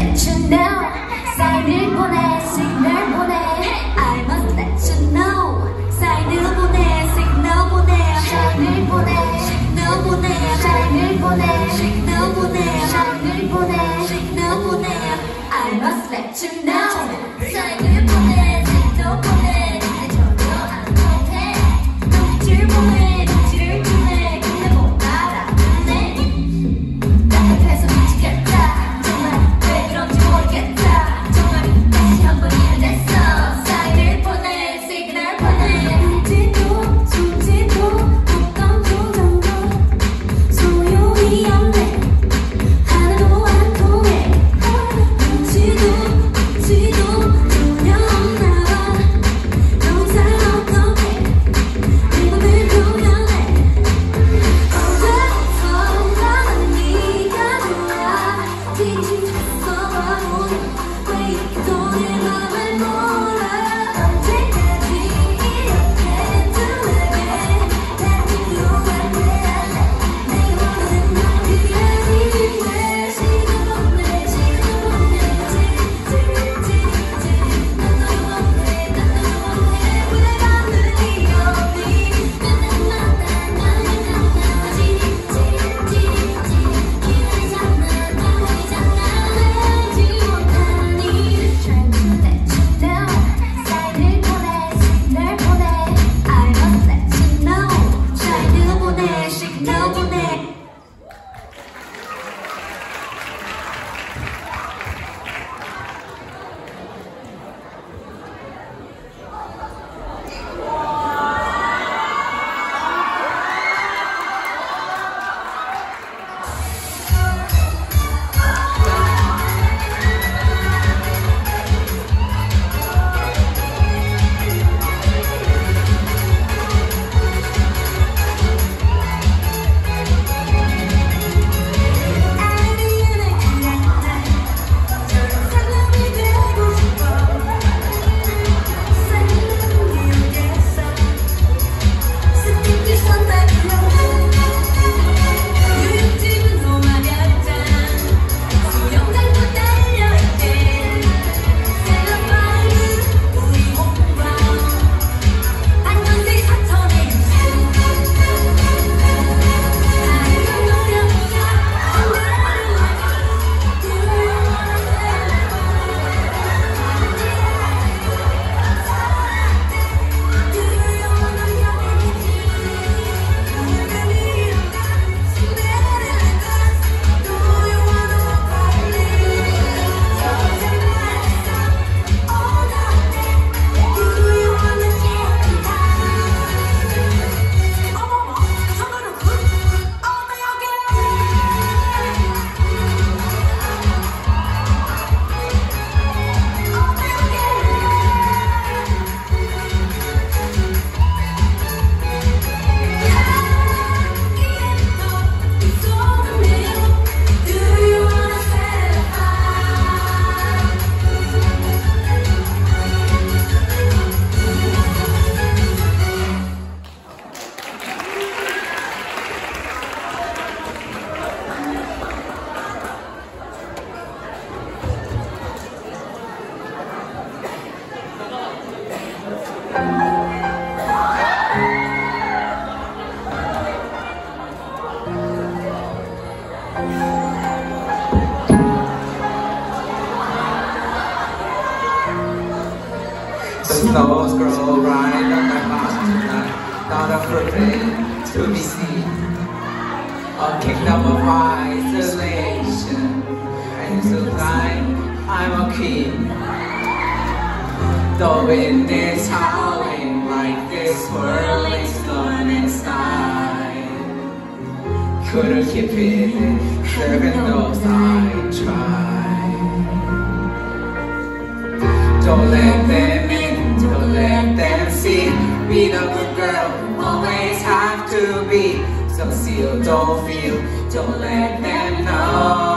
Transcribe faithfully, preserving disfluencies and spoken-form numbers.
let you know. 사인을 보내, 시그널 보내. I must let you know. 사인을 보내, 시그널 보내. 사인을 보내, 시그널 보내. 사인을 보내, 시그널 보내. 사인을 보내, 시그널 보내. I must let you know. 사인을 보내, 시그널 보내. 근데 전혀 안 통해. 눈빛을 보내, 눈치를 주네. 근데 못 알아듣네. 따뜻해서 미치겠다. 정말 왜 그런지 모르겠다. 정말 다시 한번 일어났어. 사인을 보내, 시그널 보내. 눈치도 숨지도 어떤 조정도 소용이 없네. 하나도 안 통해. 눈치도 눈치도 전혀 없나 봐. 너무 어떡해. 내 맘을 표현해. 언제부터 나는 네가 좋아. 뒤집혔어 바보는 왜 이렇게도 내 맘을 몰라. 언제까지 이렇게 둘러대. 난 필요한 내 안에 내가 원하는 말이 아닌데. 시간 없네 시간 없네 찌찌찌찌 난 너무 없네 난 너무 없네. 왜 나는 이러니. 맨날마다 나를 만나 찌찌찌찌 기분이 장난 기분이 장난 알지 못하니. Trying to let you know. 사인을 보내, 시그널 보내. I must let you know. 사인을 보내, 시그널 보내. The snows grow right on my mountain tonight, not afraid to be seen. A kingdom of isolation, and so blind I'm a king. The wind is howling like this swirling storm inside. Couldn't keep it in, even though I tried. Don't let them in, don't let them see. Be the good girl, always have to be. So still don't feel, don't let them know.